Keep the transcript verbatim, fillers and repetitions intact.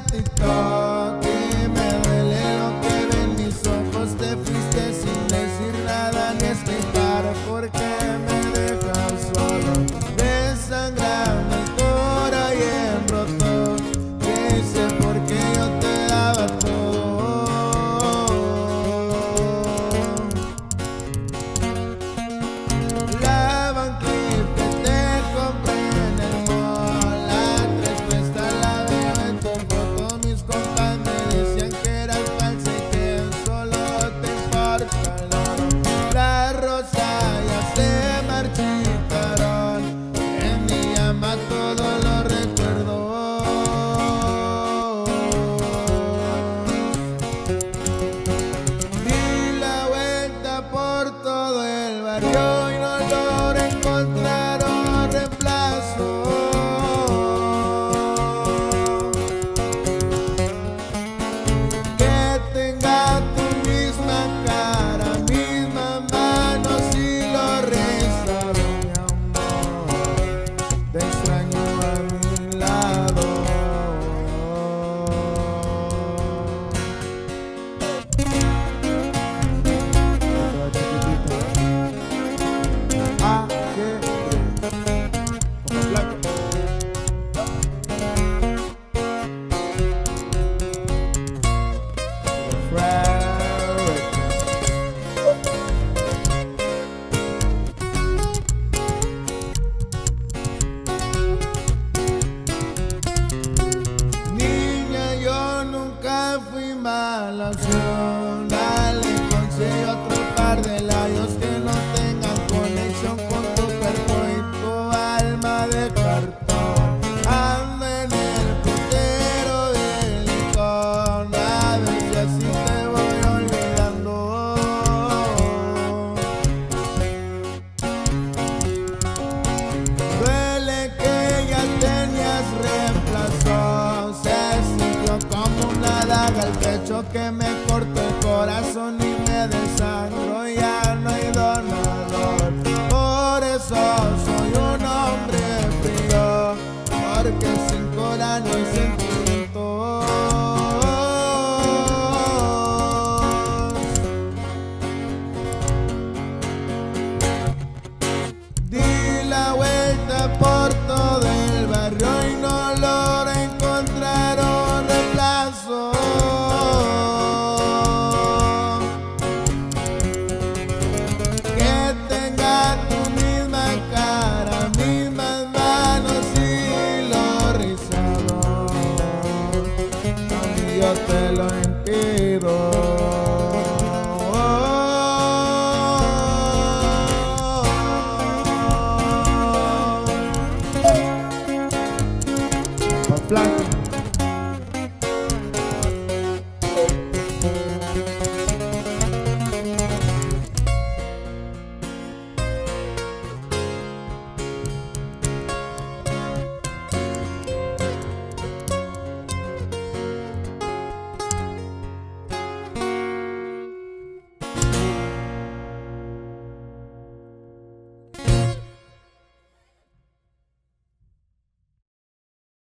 TikTok y me duele lo que ven mis ojos. Te fuiste sin decir nada ni explicar por qué me dejas solo. Desangrame el cora y embrotó. Que hice porque yo te daba todo. La banquita que te compré en el mall, la tres puesta la veo en tu foto. Mis compas me decían que eras falsa y que solo te importa el oro. La rosa ya se marchitaron, en mi llama todo lo recuerdo. Di la vuelta por todo el barrio y no logré encontrar un reemplazo. Que tenga tu misma cara, mismas manos y lo rezado, mi amor. Te extraño a mi lado. Ah, que como blanco. Niña, yo nunca fui mala opción. Dale, consigue otro par de labios que no tengan conexión con tu cuerpo y tu alma de cartón. Ando en el putero del licor, a ver si así te voy olvidando. Duele que ya tenías reemplazo, se sintió como una daga al pecho que me cortó el corazón y me desangró. Ya no hay donador, por eso soy un hombre frío, porque sin cora no hay sentimientos. Di la vuelta por todo el barrio y no logré encontrar un reemplazo. Que tenga tu misma cara, mismas manos y lo rizado. Yo te lo